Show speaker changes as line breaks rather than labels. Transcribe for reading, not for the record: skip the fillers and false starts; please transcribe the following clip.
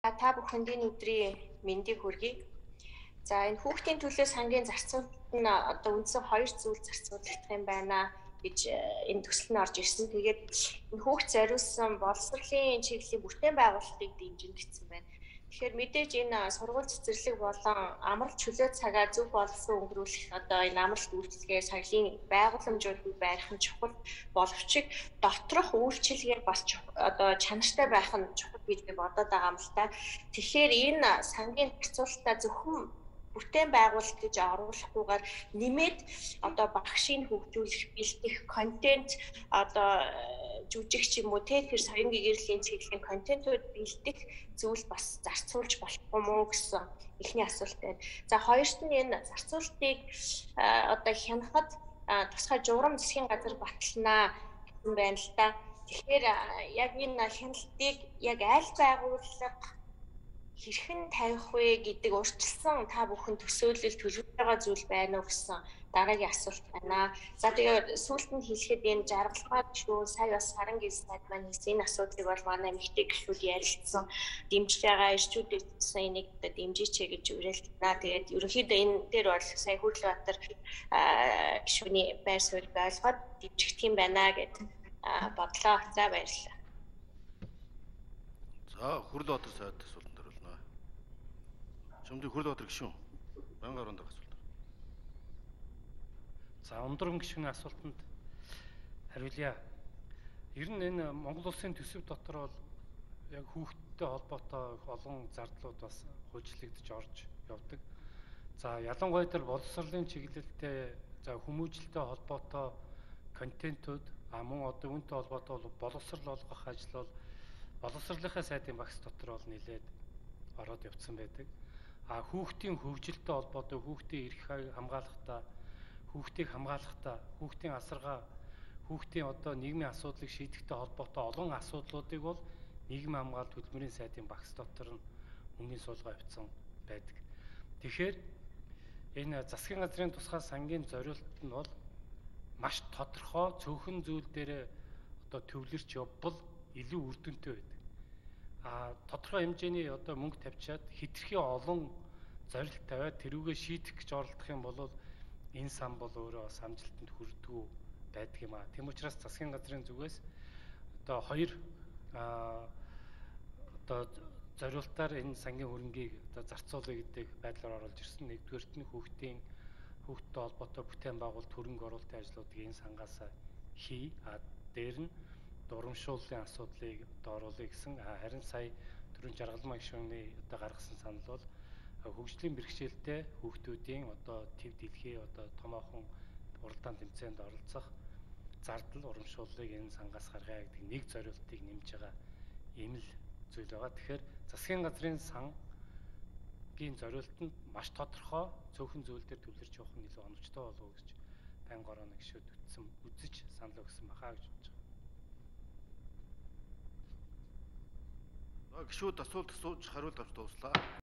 Та бүхэнд энэ өдрийн мэндийг хүргэе. За энэ хүүхдийн төлөө сангийн зарцуулалт нь одоо үндсэн 2 зүйл зарцуулагдах юм байна гэж энэ төсөл нь орж ирсэн. Тэгээд энэ хүүхд зориулсан боловсролын чиглэлийн бүтээн байгуулалтыг дэмжигдсэн байна. Тэгэхээр мэдээж энэ сургууль цэцэрлэг болон амралт чөлөө цагаа зөв боловсон өнгөрүүлэх одоо энэ амралт үйлчлэгээ соёлын байгууламжуудыг байрах нь чухал боловч доторх үйлчлэгээ бас одоо чанартай байх нь чухал гэж би бодоод байгаа юм л та. Тэгэхээр энэ сангийн зарцуулалтаа зөвхөн бүтээн байгуулалт гэж оруулахгүйгээр нэмээд одоо багшийн хөгжүүлэх, бэлтгэх контент одоо жүжигч юм уу тэр соёлын гэрлийн чиглэлийн контентууд бэлдэх зүйл бас зарцуулж болох юм уу гэсэн эхний асуулт байна. За хоёрт нь энэ зарцуулалтыг одоо хянахад тусгай журам засгийн газар баталнаа гэсэн байна л да. Тэгэхээр яг энэ хяналтыг яг аль байгууллага хэрхэн тавих вэ гэдэг урьдчилсан та бүхэн төсөөлөл төлөвлөж байгаа зүйл байна уу гэсэн дараагийн асуулт байна. За тэгээд сүүлд нь хэлэхэд энэ жаргалгаа гişүү сая бас Сарангийн сайд маань хийсэн энэ асуудлыг бол манай эмэгтэй гişүүд ярилцсан дэмжиж байгаа ирчүүдээс энийг дэмжиж гэж уриалдана. Тэгээд ерөнхийдөө энэ дээр бол сая Хүрлбаатар гişүүний байр суурийг ойлгоод дэмжих юм байна гэдэг бодлоо. За баярлалаа.
За Хүрлбаатар сайд асуултанд хариулна. Чамд Хүрлбаатар гişүүн байнга оронд асуулт.
За Ундран гишүүний асуултанд хариулъя. Ер нь энэ Монгол улсын төсөв дотор бол яг хүүхдтэй холбоотой олон зардлууд бас хөгжлөгдөж орж явдаг. За ялангуяа тэр боловсролын чиглэлтэй за хүмүүжлэлтэй холбоотой контентууд мөн одоо үүнтэй холбоотой боловсрол олгох ажил бол боловсролынхаа сайдын багц дотор бол нэлээд ороод явцсан байдаг. Хүүхдийн хөгжилтэй холбоотой хүүхдийн эрх хамгаалалтаа хүүхдийг хамгаалахдаа хүүхдийн асаргаа хүүхдийн одоо нийгмийн асуудлыг шийдэхтэй холбоотой олон асуудлуудыг бол нийгмийн хамгаалалт хөтөлбөрийн сайдын багц дотор нь үнгийн суулгаа явьсан байдаг. Тэгэхээр энэ засгийн газрын тусгай сангийн зориулт нь бол маш тодорхой цөөхөн зүйл дээр одоо төвлөрч явбал илүү үр дүнтэй байдаг. Тодорхой хэмжээний одоо мөнгө тавьчаад хэтэрхий олон зорилт тавиад тэрүүгээ шийдэх гэж оролдох юм бол энэ сан бол өөрөө бас амжилтанд хүрдэггүй байдаг юм аа. Тийм учраас засгийн газрын зүгээс одоо хоёр одоо зориултаар энэ сангийн хөрөнгийг одоо зарцуулъя гэдэг байдлаар оруулж ирсэн. Нэгдүгээрт нь хүүхдтэй холбоотой бүтээн байгуулалт хөрөнгө оруулалтын ажлуудыг энэ сангаас хий. Дээр нь урамшууллын асуудлыг одоо оруулъя гэсэн. Харин сая түрүүн жаргалмаа гишүүний одоо гаргасан санал бол хөгжлийн бэрхшээлтэй хүүхдүүдийн одоо төв дэлхий одоо томоохон уралдаан тэмцээнд оролцох зардал урамшууллыг энэ сангаас гаргая гэдэг нэг зорилтыг нэмж байгаа ийм л зүйл байгаа. Тэгэхээр засгийн газрын сангийн зорилтод маш тодорхой цөөхөн зүйл дээр төвлөрч явах нь илүү оновчтой болов уу гэж байнга орооны гишүүд үзэж санал өгсөн бахаа гэж бодож байгаа.
Гишүүд асуулт асууж хариулт авч дууслаа.